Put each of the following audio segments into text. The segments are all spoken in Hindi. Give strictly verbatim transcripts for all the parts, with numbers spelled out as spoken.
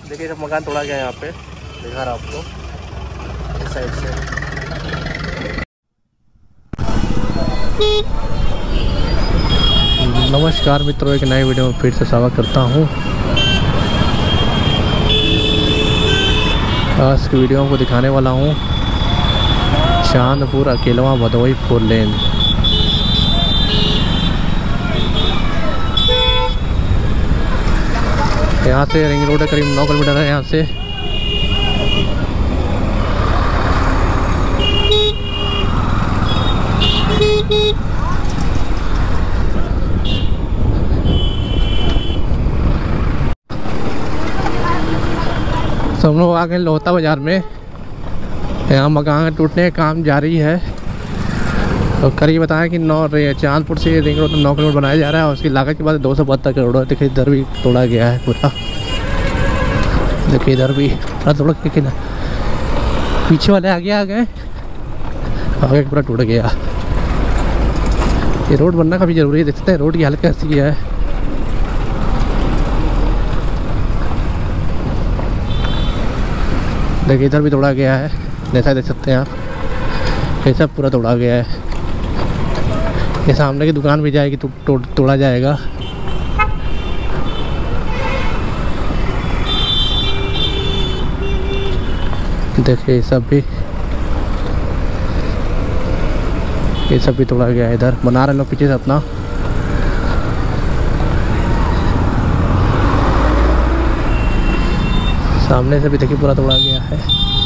देखिए जब मकान तोड़ा गया यहाँ पे, दिखा रहा आपको इस साइड से। नमस्कार मित्रों, एक नए वीडियो में फिर से स्वागत करता हूँ। आज की वीडियो को दिखाने वाला हूँ चांदपुर अकेलवा भदोही फोर लेन। यहाँ से रिंग रोड है, करीब नौ किलोमीटर है यहाँ से। तो हम लोग आ गए लोहता बाज़ार में। यहाँ मकान टूटने का काम जारी है। तो करीब बताया कि नौ चांदपुर से रिंग रोड नौ किलोमीटर बनाया जा रहा है और उसकी लागत के बाद दो सौ बहत्तर करोड़। देखिए इधर भी तोड़ा गया है पूरा। देखिए इधर भी पूरा तोड़ा के ना, पीछे वाले आगे आ गए, आगे पूरा टूट गया। ये रोड बनना काफ़ी ज़रूरी है। देखते हैं रोड की हालत कैसी है। देखिए इधर भी तोड़ा गया है, जैसा देख सकते हैं आप। ये सब पूरा तोड़ा गया है। ये सामने की दुकान भी जाएगी तो तो, तोड़ा जाएगा। देखिए ये सब भी ये सब भी तोड़ा गया है। इधर बना रहे लोग पीछे से अपना। सामने से भी देखिए पूरा तोड़ा गया है।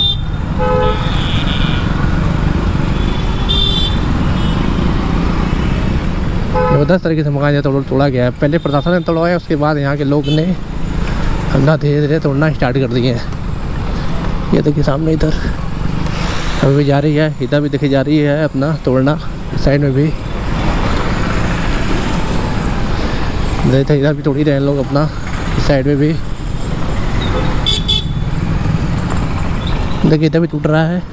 जबरदस्त तरीके से मकान तोड़ तोड़ा गया है। पहले प्रशासन ने तोड़वाया, उसके बाद यहाँ के लोग ने हमला धीरे धीरे तोड़ना स्टार्ट कर दिए हैं। ये देखिए सामने इधर अभी भी जा रही है, इधर भी देखी जा रही है अपना तोड़ना। साइड में भी देखते इधर भी तोड़ ही रहे हैं लोग अपना, इस साइड में भी देखिए इधर भी टूट रहा है।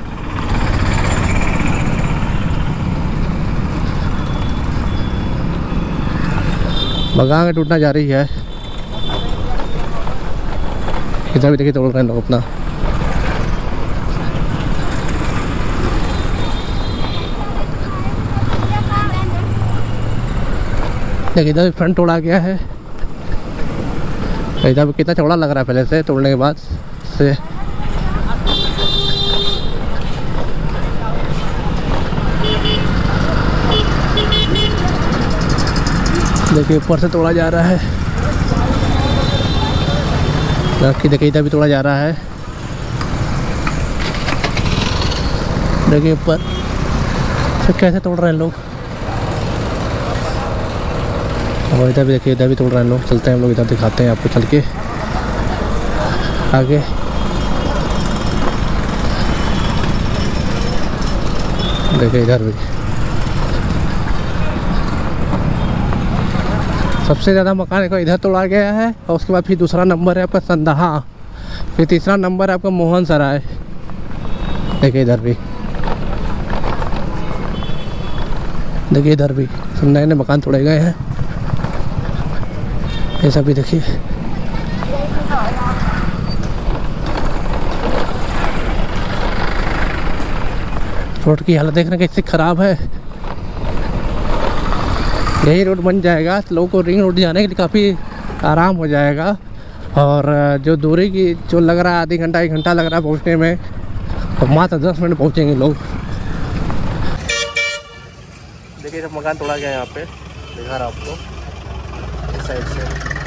मकान का टूटना जारी है। इधर भी देखिए तोड़ रहे हैं लोग अपना। देखिए इधर भी फ्रंट तोड़ा गया है। इधर भी कितना चौड़ा लग रहा है पहले से, तोड़ने के बाद से। देखिए ऊपर से तोड़ा जा रहा है। देखिए इधर भी तोड़ा जा रहा है। देखिए ऊपर से कैसे तोड़ रहे हैं लोग। और इधर भी देखिए इधर भी तोड़ रहे हैं लोग। चलते हैं हम लोग इधर, दिखाते हैं आपको चल के आगे। देखिए इधर भी सबसे ज़्यादा मकान को इधर तोड़ा गया है। और उसके बाद फिर दूसरा नंबर है आपका संदहा, फिर तीसरा नंबर है आपका मोहन सराय। देखिए इधर भी देखिए इधर भी सब नए नए मकान तोड़े गए हैं। ये सब भी देखिए। रोड की हालत देखना कैसे ख़राब है। यही रोड बन जाएगा तो लोगों को रिंग रोड जाने के लिए काफ़ी आराम हो जाएगा। और जो दूरी की जो लग रहा है आधी घंटा एक घंटा लग रहा है पहुंचने में, तो मात्र दस मिनट पहुंचेंगे लोग। देखिए जब मकान तोड़ा गया यहाँ पे, दिखा रहा आपको इस साइड से।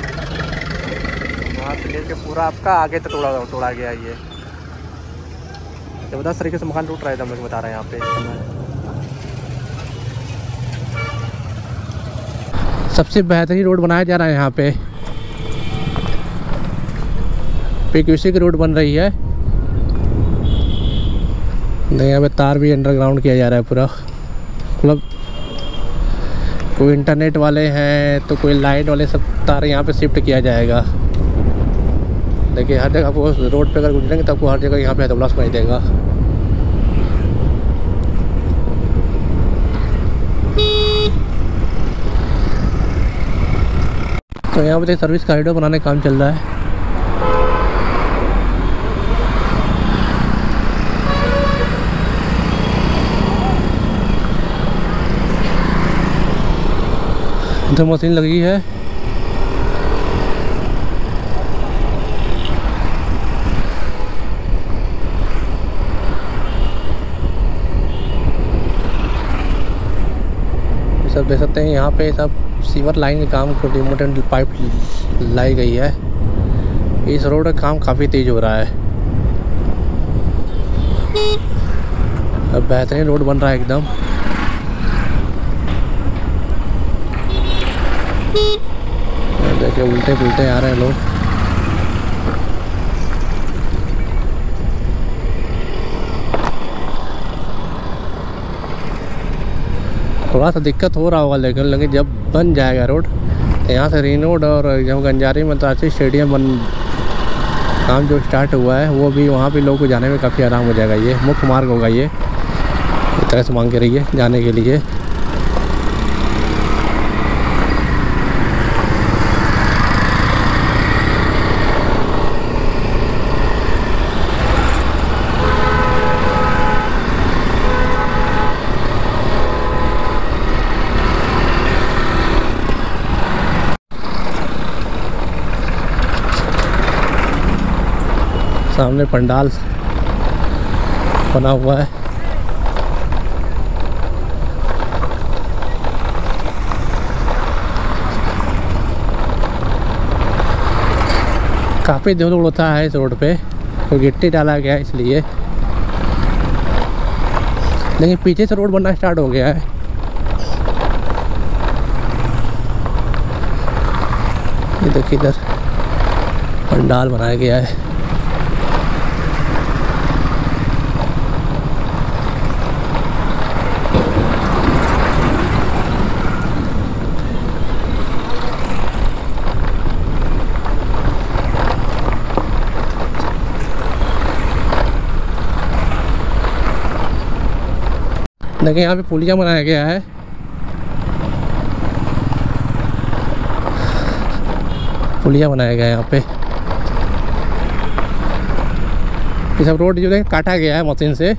वहाँ से लेके पूरा आपका आगे तक तोड़ा तोड़ा गया। ये जबरदस्त तरीके से मकान टूट रहा है, हम लोग बता रहे हैं यहाँ पे। सबसे बेहतरीन रोड बनाया जा रहा है यहाँ पे। पीक्यूसी की रोड बन रही है। यहाँ पे तार भी अंडरग्राउंड किया जा रहा है पूरा। मतलब कोई इंटरनेट वाले हैं तो कोई लाइट वाले, सब तार यहाँ पे शिफ्ट किया जाएगा। देखिए हर जगह आपको रोड पे अगर गुजरेंगे तो आपको हर जगह यहाँ पे हथौड़ा सुनाई देगा। तो यहाँ पे सर्विस कॉरिडोर बनाने का काम चल रहा है। उधर मशीन लगी है। सब देख सकते हैं यहाँ पे सब सीवर लाइन के काम छोटी मोटी पाइप लाई गई है। इस रोड का काम काफ़ी तेज हो रहा है। अब बेहतरीन रोड बन रहा है एकदम। देखिए उल्टे पुल्टे आ रहे हैं लोग। थोड़ा सा दिक्कत हो रहा होगा लेकिन लेकिन जब बन जाएगा रोड तो यहाँ से रिंग रोड और जब गंजारी में अंतर्राष्ट्रीय स्टेडियम बन काम जो स्टार्ट हुआ है वो भी वहाँ भी लोगों को जाने में काफ़ी आराम हो जाएगा। ये मुख्य मार्ग होगा ये इस तरह से मांग के रही है जाने के लिए। सामने पंडाल बना हुआ है। काफ़ी धूल उड़ता है इस रोड पे, तो गिट्टी डाला गया है इसलिए। लेकिन पीछे से रोड बनना स्टार्ट हो गया है। ये देखिए इधर पंडाल बनाया गया है। देखिए यहाँ पे पुलिया बनाया गया है। पुलिया बनाया गया है यहाँ पे। ये सब रोड जो है काटा गया है मशीन से।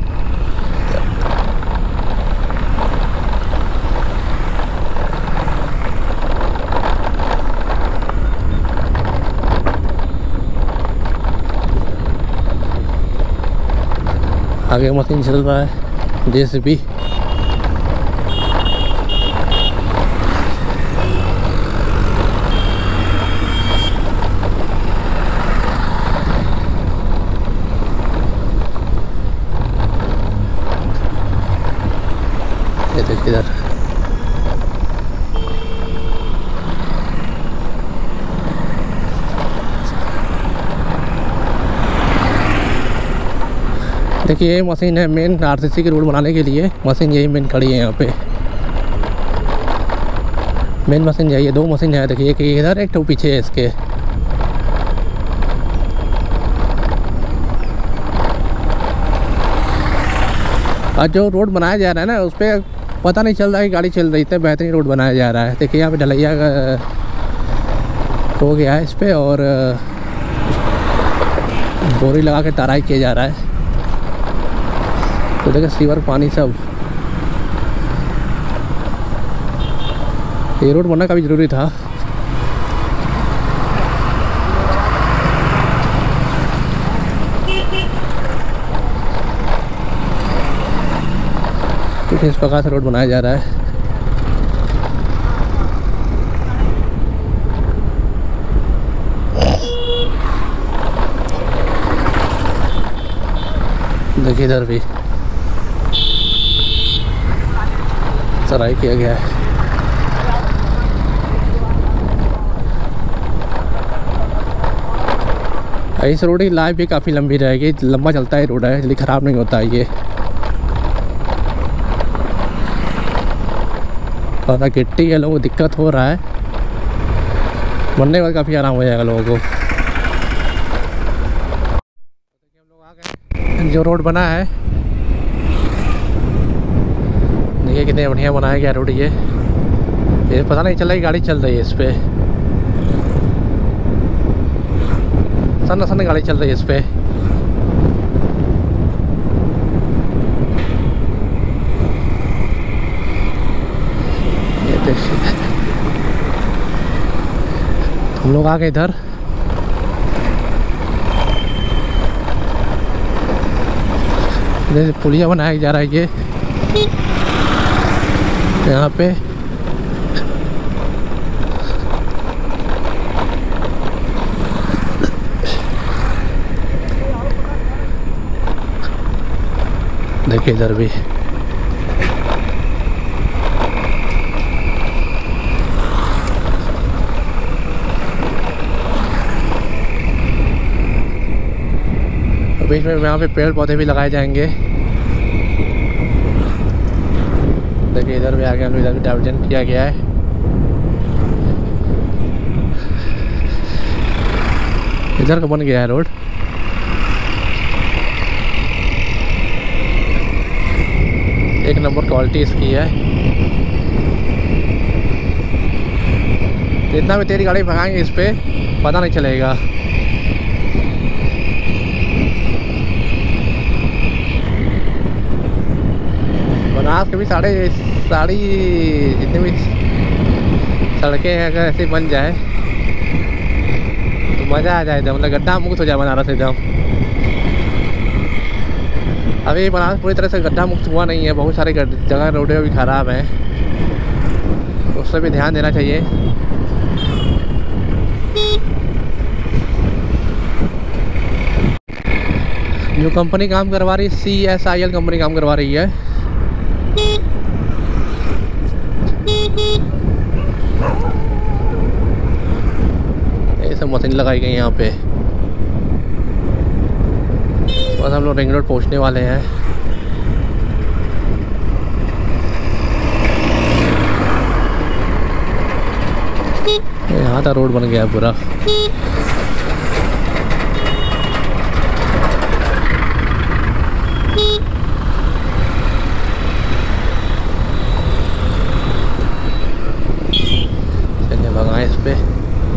आगे मशीन चल रहा है जेसीबी। ये देखिए इधर देखिए ये मशीन है मेन आरसीसी की रोड बनाने के लिए। मशीन यही मेन खड़ी है यहाँ पे। मेन मशीन यही है। दो मशीन है देखिए, एक इधर एक तो पीछे है इसके। और जो रोड बनाया जा रहा है ना उस पर पता नहीं चल रहा है कि गाड़ी चल रही। इतना बेहतरीन रोड बनाया जा रहा है। देखिए यहाँ पे ढलैया हो गया है इस पर और बोरी लगा के तराई किया जा रहा है। तो देखिए सीवर पानी सब। ये रोड बनना काफ़ी ज़रूरी था। कुछ इस प्रकार से रोड बनाया जा रहा है। देखिए इधर भी तराई किया गया है। इस रोड की लाइफ भी काफ़ी लंबी रहेगी। लंबा चलता है रोड है, जल्दी ख़राब नहीं होता है। ये थोड़ा गिट्टी है, लोगों को दिक्कत हो रहा है। बनने के बाद काफ़ी आराम हो जाएगा लोगों को। हम लोग आ गए जो रोड बना है। देखिए कितने बढ़िया बनाया गया रोड। ये ये पता नहीं चल रहा कि गाड़ी चल रही है इस पर। सन्ना सन्ना गाड़ी चल रही है इस पर। ये देखिए हम लोग आ गए इधर। जैसे पुलिया बनाया जा रहा है ये यहाँ पे। देखिए इधर भी बीच में यहाँ पे पेड़ पौधे भी लगाए जाएंगे। देखिए इधर भी आगे हम इधर भी डाइवर्जन किया गया है। इधर का बन गया है रोड। एक नंबर क्वालिटी इसकी है। जितना भी तेरी गाड़ी भगाएंगे इस पे पता नहीं चलेगा। बनारस के भी साढ़े साड़ी जितने भी सड़कें हैं अगर ऐसे बन जाए तो मज़ा आ जाए एकदम, मतलब गड्ढा मुक्त हो जाए बनारस एकदम। अभी बनारस पूरी तरह से गड्ढा मुक्त हुआ नहीं है, बहुत सारे जगह रोडें भी ख़राब हैं, उस पर भी ध्यान देना चाहिए। जो कंपनी काम करवा रही है C S I L company काम करवा रही है। ये सब मशीन लगाई गई यहाँ पे। बस हम लोग रिंग रोड पहुँचने वाले हैं। यहाँ तक रोड बन गया पूरा। चलिए भगाएं इस पे।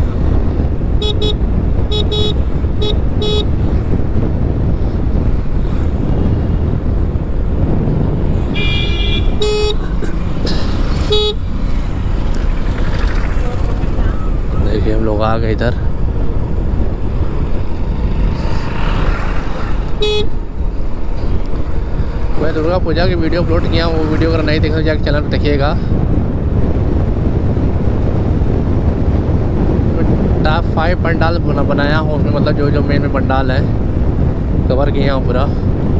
देखिए हम लोग आ गए इधर। मैं दुर्गा पूजा की वीडियो अपलोड किया हूँ, वो वीडियो अगर नहीं देखना जाके चैनल पर देखिएगा। टॉप फाइव पंडाल बना बनाया हूँ उसमें, मतलब जो जो मेन में पंडाल है कवर किया हूँ पूरा।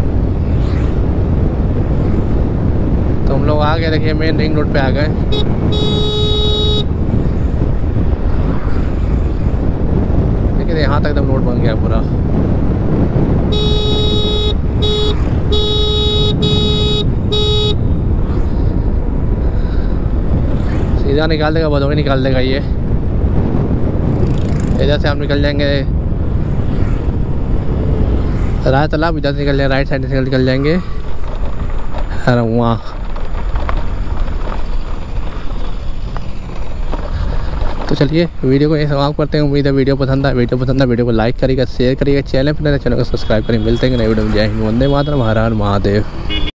तो हम लोग आ गए, देखिए मेन रिंग रोड पे आ गए। देखिए यहाँ तक एकदम रोड बन गया पूरा। सीधा निकाल देगा, भदोही निकाल देगा ये। इधर से हम निकल जाएंगे राय तालाब, इधर से निकल जाएंगे राइट साइड से निकल जाएंगे वहाँ। तो चलिए वीडियो को ये समाप्त करते हैं। उम्मीद है वीडियो पसंद आए। वीडियो पसंद आए वीडियो को लाइक करिएगा, शेयर करिएगा, चैनल पर नए चैनल को सब्सक्राइब करिए। मिलते हैं नए वीडियो में। जय हिंद, वंदे मातरम, हर हर महादेव।